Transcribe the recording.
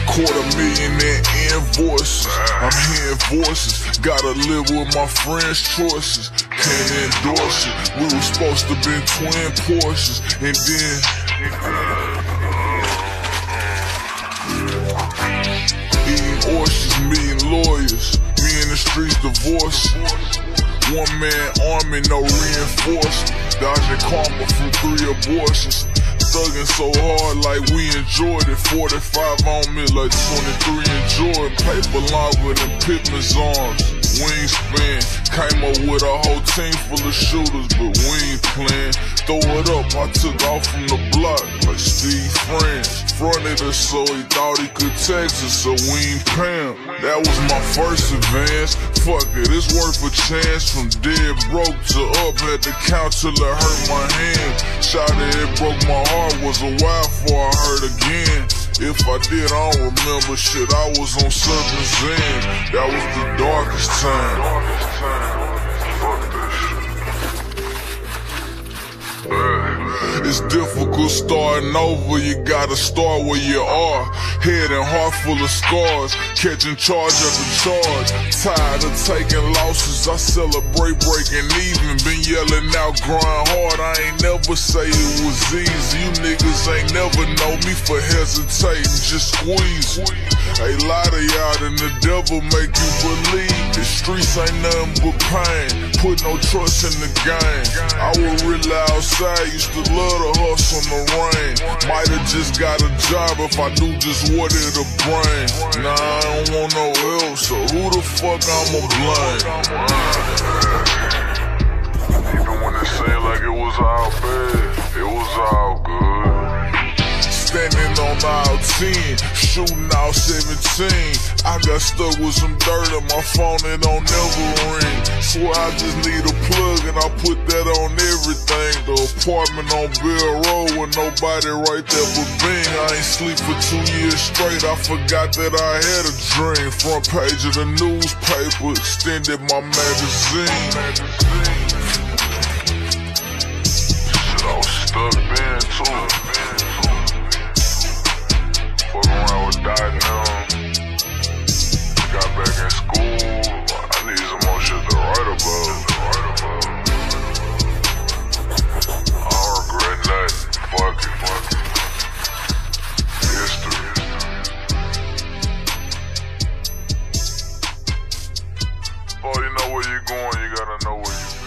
250,000 in invoices. I'm hearing voices, gotta live with my friends' choices. Can't endorse it, we were supposed to be twin Porsches. And then eating oysters, meeting lawyers. Me in the streets divorcing. One man army, no reinforcement. Dodging karma from 3 abortions. Thugging so hard like we enjoyed it. 45 on me like 23 enjoyed. Paper longer than Pittman's arms. Wingspan, came up with a whole team full of shooters, but we ain't playing. Throw it up, I took off from the block like Steve Friends. Fronted us so he thought he could text us, so we ain't paying. That was my first advance. Fuck it, it's worth a chance. From dead broke to up, had to count till it hurt my hand. Shot it broke my heart, was a while before I heard again. If I did, I don't remember shit, I was on Serpent's End. That was the darkest time. Fuck that shit. It's difficult starting over, you gotta start where you are. Head and heart full of scars, catching charge after charge. Tired of taking losses, I celebrate breaking even. Been yelling out, grind hard, I ain't never say it was easy. You niggas ain't never know me for hesitating, just squeeze. A lot of y'all and the devil make you believe the streets ain't nothing but pain. Put no trust in the game. I was really outside, used to love the hustle in the rain. Might've just got a job if I knew just what it'll bring. Nah, I don't want no help, so who the fuck I'ma blame? Even when it seemed like it was all bad, it was all good. Standing on aisle 10, shooting out 17. I got stuck with some dirt on my phone, it don't never ring. Swear I just need a plug and I put that on everything. The apartment on Bill Road with nobody right there but Bing. I ain't sleep for 2 years straight, I forgot that I had a dream. Front page of the newspaper, extended my magazine. Shit, I was stuck then too. Fuck around with dying young. Got back in school. I need some more shit to write about. I don't regret nothing. Fuck it. History. Before you know where you're going, you gotta know where you're going.